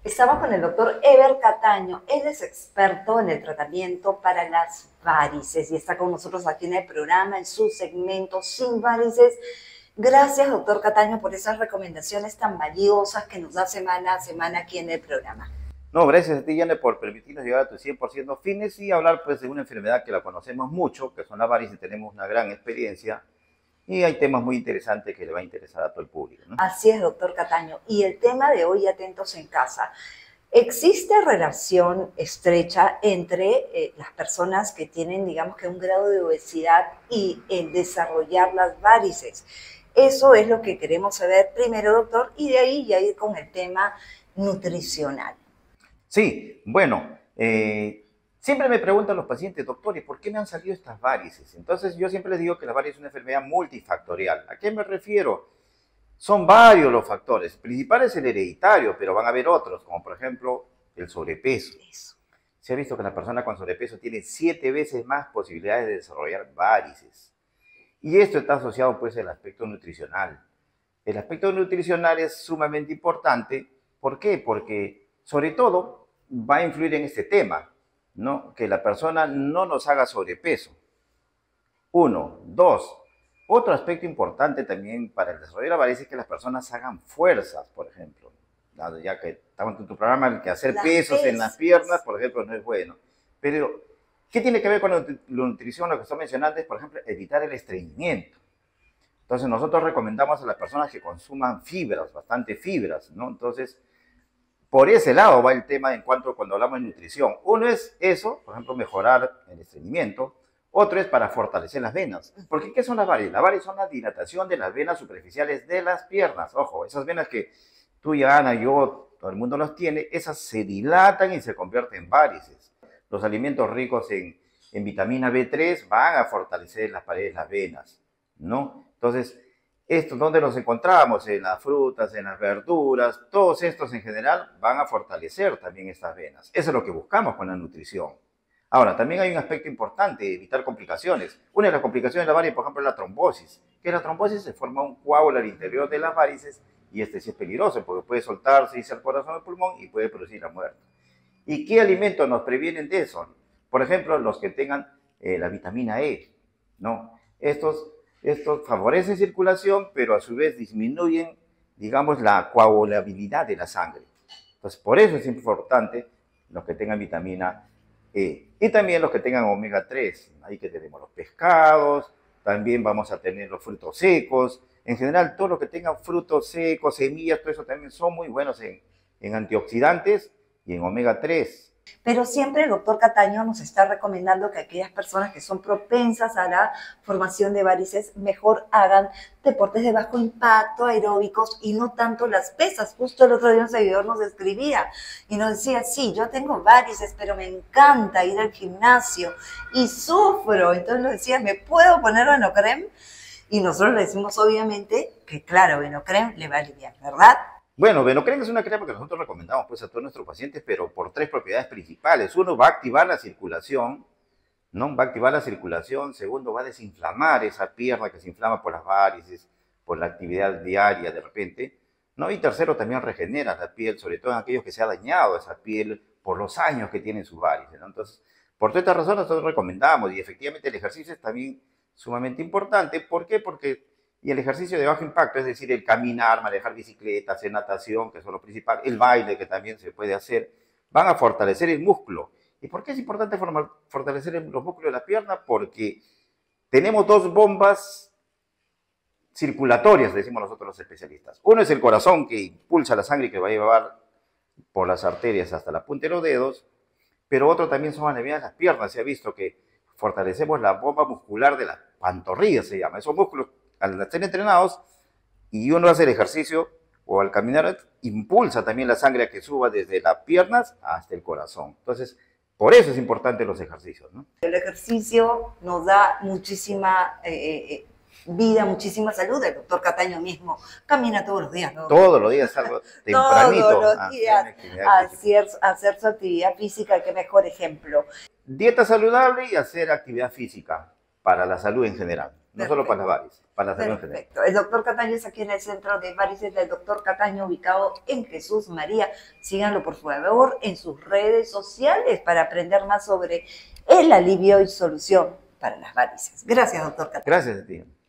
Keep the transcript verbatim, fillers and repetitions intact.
Estamos con el doctor Ever Cataño. Él es experto en el tratamiento para las varices y está con nosotros aquí en el programa, en su segmento Sin Varices. Gracias, doctor Cataño, por esas recomendaciones tan valiosas que nos da semana a semana aquí en el programa. No, gracias a ti, Yane, por permitirnos llegar a tus cien por ciento fines y hablar pues de una enfermedad que la conocemos mucho, que son las varices, tenemos una gran experiencia y hay temas muy interesantes que le va a interesar a todo el público, ¿no? Así es, doctor Cataño. Y el tema de hoy, atentos en casa. ¿Existe relación estrecha entre eh, las personas que tienen, digamos que un grado de obesidad y el desarrollar las varices? Eso es lo que queremos saber primero, doctor, y de ahí ya ir con el tema nutricional. Sí, bueno, eh, siempre me preguntan los pacientes, doctores, ¿por qué me han salido estas varices? Entonces yo siempre les digo que la varices es una enfermedad multifactorial. ¿A qué me refiero? Son varios los factores. El principal es el hereditario, pero van a haber otros, como por ejemplo el sobrepeso. Se ha visto que la persona con sobrepeso tiene siete veces más posibilidades de desarrollar varices. Y esto está asociado pues al aspecto nutricional. El aspecto nutricional es sumamente importante. ¿Por qué? Porque sobre todo va a influir en este tema, ¿no? Que la persona no nos haga sobrepeso. Uno. Dos. Otro aspecto importante también para el desarrollo de la varices es que las personas hagan fuerzas, por ejemplo. Ya que estamos en tu programa, el que hacer pesos en las piernas, por ejemplo, no es bueno. Pero, ¿qué tiene que ver con la nutrición? Lo que estoy mencionando es, por ejemplo, evitar el estreñimiento. Entonces, nosotros recomendamos a las personas que consuman fibras, bastante fibras, ¿no? Entonces, por ese lado va el tema en cuanto cuando hablamos de nutrición. Uno es eso, por ejemplo, mejorar el estreñimiento. Otro es para fortalecer las venas. Porque ¿qué son las varices? Las varices son la dilatación de las venas superficiales de las piernas. Ojo, esas venas que tú y Ana, yo, todo el mundo las tiene, esas se dilatan y se convierten en varices. Los alimentos ricos en, en vitamina B tres van a fortalecer las paredes de las venas, ¿no? Entonces, ¿estos dónde los encontramos? En las frutas, en las verduras, todos estos en general van a fortalecer también estas venas. Eso es lo que buscamos con la nutrición. Ahora, también hay un aspecto importante, evitar complicaciones. Una de las complicaciones de la varice, por ejemplo, es la trombosis. Que la trombosis se forma un coágulo al interior de las varices y este sí es peligroso porque puede soltarse, irse al corazón o al pulmón y puede producir la muerte. ¿Y qué alimentos nos previenen de eso? Por ejemplo, los que tengan eh, la vitamina E, ¿no? Estos, estos favorecen circulación, pero a su vez disminuyen, digamos, la coagulabilidad de la sangre. Entonces, por eso es importante los que tengan vitamina E. Y también los que tengan omega tres. Ahí que tenemos los pescados, también vamos a tener los frutos secos. En general, todo lo que tengan frutos secos, semillas, todo eso también son muy buenos en, en antioxidantes y en omega tres. Pero siempre el doctor Cataño nos está recomendando que aquellas personas que son propensas a la formación de varices mejor hagan deportes de bajo impacto, aeróbicos y no tanto las pesas. Justo el otro día un seguidor nos escribía y nos decía, sí, yo tengo varices, pero me encanta ir al gimnasio y sufro. Entonces nos decía, ¿me puedo poner Venocrem? Y nosotros le decimos obviamente que claro, Venocrem le va a aliviar, ¿verdad? Bueno, Venocrem es una crema que nosotros recomendamos pues, a todos nuestros pacientes, pero por tres propiedades principales. Uno, va a activar la circulación, ¿no? Va a activar la circulación. Segundo, va a desinflamar esa pierna que se inflama por las varices, por la actividad diaria de repente, ¿no? Y tercero, también regenera la piel, sobre todo en aquellos que se ha dañado esa piel por los años que tienen sus varices, ¿no? Entonces, por todas estas razones nosotros recomendamos, y efectivamente el ejercicio es también sumamente importante. ¿Por qué? Porque y el ejercicio de bajo impacto, es decir, el caminar, manejar bicicleta, hacer natación, que son lo principal, el baile, que también se puede hacer, van a fortalecer el músculo. ¿Y por qué es importante fortalecer los músculos de la pierna? Porque tenemos dos bombas circulatorias, decimos nosotros los especialistas. Uno es el corazón, que impulsa la sangre que va a llevar por las arterias hasta la punta de los dedos, pero otro también son las venas de las piernas. Se ha visto que fortalecemos la bomba muscular de las pantorrillas, se llama. Esos músculos, al estar entrenados y uno hace el ejercicio o al caminar, impulsa también la sangre a que suba desde las piernas hasta el corazón. Entonces, por eso es importante los ejercicios, ¿no? El ejercicio nos da muchísima eh, vida, muchísima salud. El doctor Cataño mismo camina todos los días, ¿no? Todos los días, algo tempranito. Todos los días a hacer, a hacer su actividad física, qué mejor ejemplo. Dieta saludable y hacer actividad física para la salud en general. no solo para las varices, para la salud en general. Perfecto. El doctor Cataño es aquí en el centro de varices del doctor Cataño, ubicado en Jesús María. Síganlo por favor en sus redes sociales para aprender más sobre el alivio y solución para las varices. Gracias, doctor Cataño. Gracias a ti.